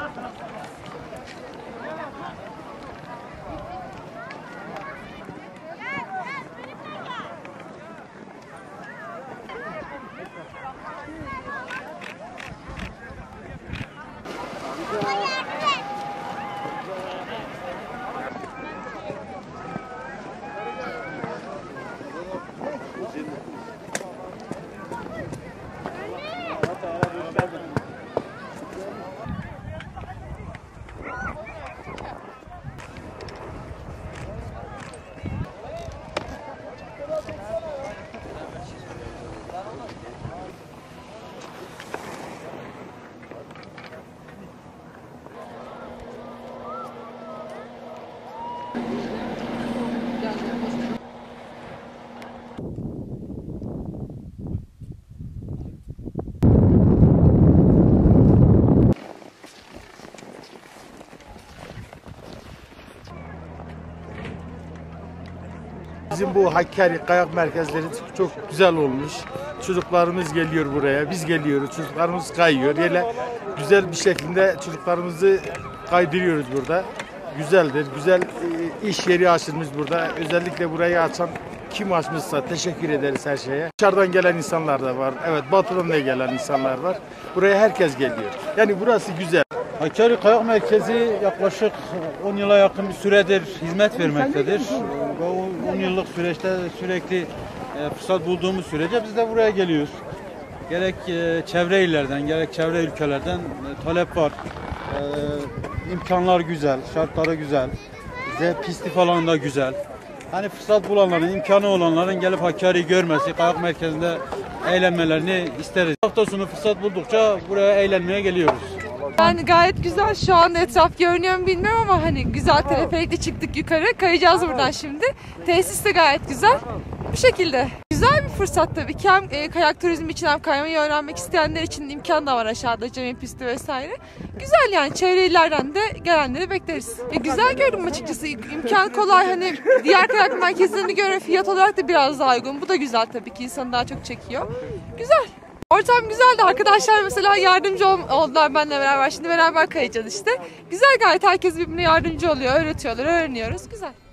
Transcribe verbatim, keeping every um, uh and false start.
Bizim bu Hakkari kayak merkezleri çok güzel olmuş. Çocuklarımız geliyor buraya, biz geliyoruz, çocuklarımız kayıyor. Böyle güzel bir şekilde çocuklarımızı kaydırıyoruz burada. Güzeldir, güzel iş yeri açılmış burada. Özellikle burayı açan kim açmışsa teşekkür ederiz her şeye. Dışarıdan gelen insanlar da var, evet Batı'dan da gelen insanlar var. Buraya herkes geliyor. Yani burası güzel. Hakkari Kayak Merkezi yaklaşık on yıla yakın bir süredir hizmet vermektedir. Ve on yıllık süreçte sürekli fırsat bulduğumuz sürece biz de buraya geliyoruz. Gerek çevre illerden, gerek çevre ülkelerden talep var. İmkanlar güzel, şartları güzel. Bize pisti falan da güzel. Hani fırsat bulanların, imkanı olanların gelip Hakkari'yi görmesi, kayak merkezinde eğlenmelerini isteriz. Hafta sonu fırsat buldukça buraya eğlenmeye geliyoruz. Yani gayet güzel. Şu an etraf görünüyor mu bilmiyorum ama hani güzel teleferikle çıktık yukarı. Kayacağız buradan şimdi. Tesis de gayet güzel. Bu şekilde. Güzel bir fırsat tabii ki. Hem e, kayak turizmi için hem kaymayı öğrenmek isteyenler için imkan da var aşağıda. Cami pisti vesaire. Güzel yani. Çevre illerden de gelenleri bekleriz. E, güzel gördüm açıkçası. İmkan kolay. Hani diğer kayak merkezlerine göre fiyat olarak da biraz daha uygun. Bu da güzel tabii ki. İnsanı daha çok çekiyor. Güzel. Ortam güzeldi. Arkadaşlar mesela yardımcı oldular benimle beraber. Şimdi beraber kayacağız işte. Güzel gayet. Herkes birbirine yardımcı oluyor. Öğretiyorlar. Öğreniyoruz. Güzel.